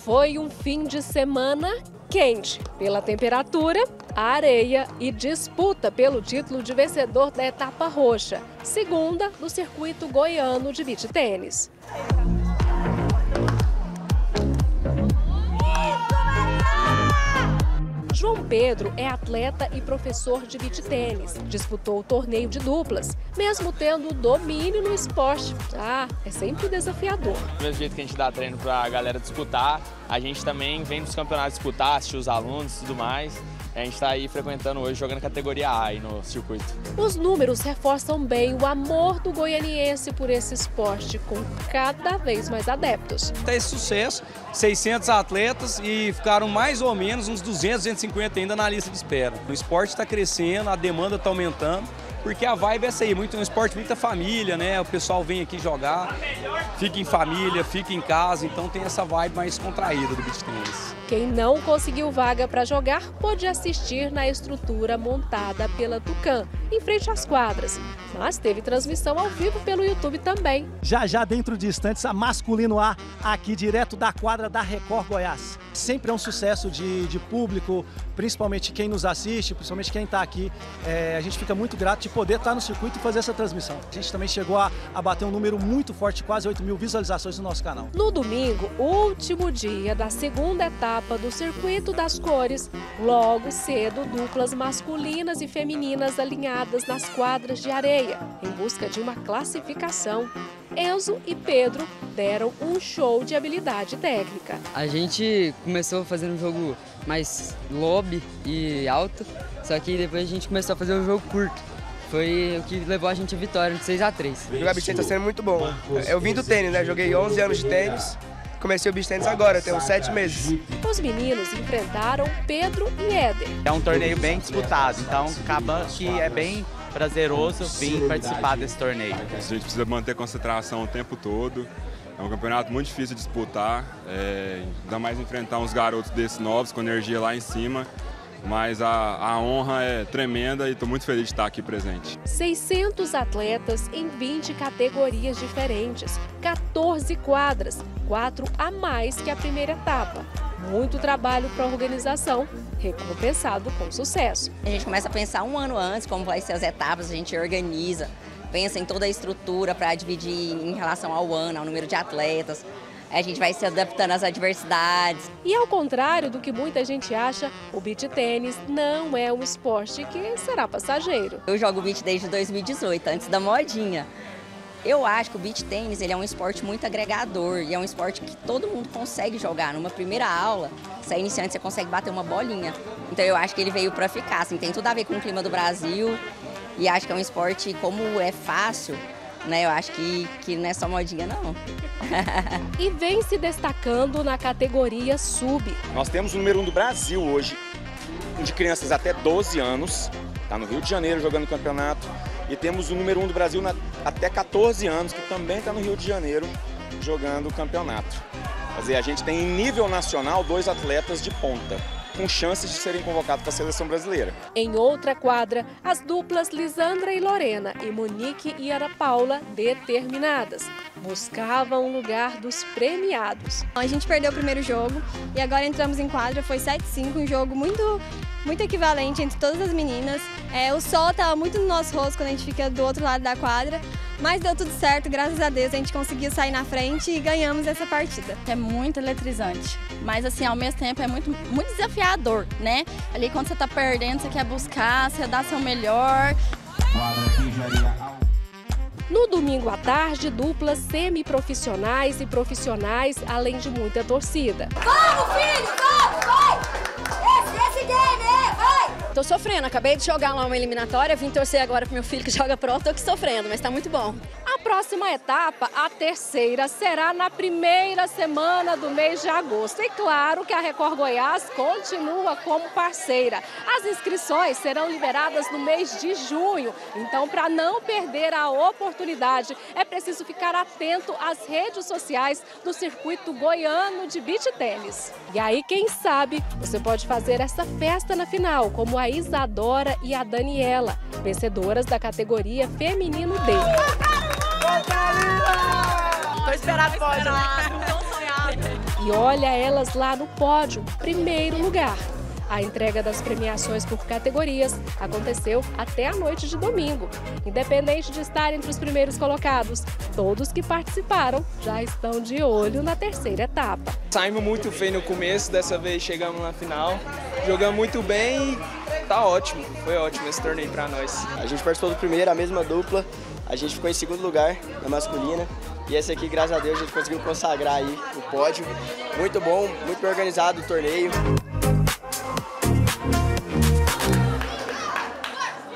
Foi um fim de semana quente pela temperatura, a areia e disputa pelo título de vencedor da etapa roxa, segunda do circuito goiano de beach tênis. João Pedro é atleta e professor de beach tênis. Disputou o torneio de duplas, mesmo tendo domínio no esporte. É sempre desafiador. Do mesmo jeito que a gente dá treino para a galera disputar, a gente também vem nos campeonatos disputar, assistir os alunos e tudo mais. A gente está aí frequentando hoje, jogando categoria A aí no circuito. Os números reforçam bem o amor do goianiense por esse esporte, com cada vez mais adeptos. Está esse sucesso, 600 atletas e ficaram mais ou menos uns 200, 250 ainda na lista de espera. O esporte está crescendo, a demanda está aumentando, porque a vibe é essa aí, um esporte, muita família, né? O pessoal vem aqui jogar, fica em família, fica em casa, então tem essa vibe mais contraída do beach tênis. Quem não conseguiu vaga para jogar pôde assistir na estrutura montada pela Tucan, em frente às quadras. Mas teve transmissão ao vivo pelo YouTube também. Já dentro de instantes, a Masculino A, aqui direto da quadra da Record Goiás. Sempre é um sucesso de público, principalmente quem nos assiste, principalmente quem está aqui. A gente fica muito grato de poder estar no circuito e fazer essa transmissão. A gente também chegou a bater um número muito forte, quase 8.000 visualizações no nosso canal. No domingo, último dia da segunda etapa do Circuito das Cores, logo cedo, duplas masculinas e femininas alinhadas nas quadras de areia, em busca de uma classificação. Enzo e Pedro deram um show de habilidade técnica. A gente começou fazendo um jogo mais lobby e alto, só que depois a gente começou a fazer um jogo curto. Foi o que levou a gente à vitória de 6-3. Jogar beach tênis está sendo muito bom. Eu vim do tênis, né? Joguei 11 anos de tênis. Comecei o beach tênis agora, tenho 7 meses. Os meninos enfrentaram Pedro e Éder. É um torneio bem disputado, então acaba que é bem prazeroso vir participar desse torneio. A gente precisa manter a concentração o tempo todo. É um campeonato muito difícil de disputar, ainda mais enfrentar uns garotos desses novos, com energia lá em cima. Mas a honra é tremenda e estou muito feliz de estar aqui presente. 600 atletas em 20 categorias diferentes, 14 quadras, 4 a mais que a primeira etapa. Muito trabalho para a organização, recompensado com sucesso. A gente começa a pensar um ano antes como vai ser as etapas, a gente organiza, pensa em toda a estrutura para dividir em relação ao ano, ao número de atletas. A gente vai se adaptando às adversidades. E ao contrário do que muita gente acha, o beach tênis não é um esporte que será passageiro. Eu jogo beach desde 2018, antes da modinha. Eu acho que o beach tênis ele é um esporte muito agregador e é um esporte que todo mundo consegue jogar. Numa primeira aula, se é iniciante, você consegue bater uma bolinha. Então eu acho que ele veio para ficar, assim, tem tudo a ver com o clima do Brasil e acho que é um esporte, como é fácil, né? Eu acho que não é só modinha, não. E vem se destacando na categoria sub. Nós temos o número 1 do Brasil hoje, de crianças até 12 anos, está no Rio de Janeiro jogando campeonato. E temos o número 1 do Brasil até 14 anos, que também está no Rio de Janeiro jogando o campeonato. Quer dizer, a gente tem em nível nacional 2 atletas de ponta, com chances de serem convocados para a seleção brasileira. Em outra quadra, as duplas Lisandra e Lorena e Monique e Ana Paula, determinadas, buscavam o lugar dos premiados. A gente perdeu o primeiro jogo e agora entramos em quadra, foi 7-5, um jogo muito equivalente entre todas as meninas. O sol estava muito no nosso rosto quando a gente fica do outro lado da quadra, mas deu tudo certo, graças a Deus a gente conseguiu sair na frente e ganhamos essa partida. É muito eletrizante, mas assim, ao mesmo tempo é muito desafiador, né? Ali quando você está perdendo, você quer buscar, você dá seu melhor. No domingo à tarde, duplas semiprofissionais e profissionais, além de muita torcida. Vamos, filho, vamos, vai! Esse game, vai! Tô sofrendo, acabei de jogar lá uma eliminatória, vim torcer agora pro meu filho que joga pro, tô aqui sofrendo, mas tá muito bom. A próxima etapa, a terceira, será na primeira semana do mês de agosto. E claro que a Record Goiás continua como parceira. As inscrições serão liberadas no mês de junho. Então, para não perder a oportunidade, é preciso ficar atento às redes sociais do circuito goiano de beach tênis. E aí, quem sabe, você pode fazer essa festa na final, como a Isadora e a Daniela, vencedoras da categoria feminino D. Tô esperado, pode, né? Tão sonhado. E olha elas lá no pódio, primeiro lugar. A entrega das premiações por categorias aconteceu até a noite de domingo. Independente de estar entre os primeiros colocados, todos que participaram já estão de olho na terceira etapa. Saímos muito feio no começo, dessa vez chegamos na final, jogamos muito bem e tá ótimo, foi ótimo esse torneio para nós. A gente participou do primeiro, a mesma dupla, a gente ficou em segundo lugar na masculina. E esse aqui, graças a Deus, a gente conseguiu consagrar aí o pódio. Muito bom, muito bem organizado o torneio.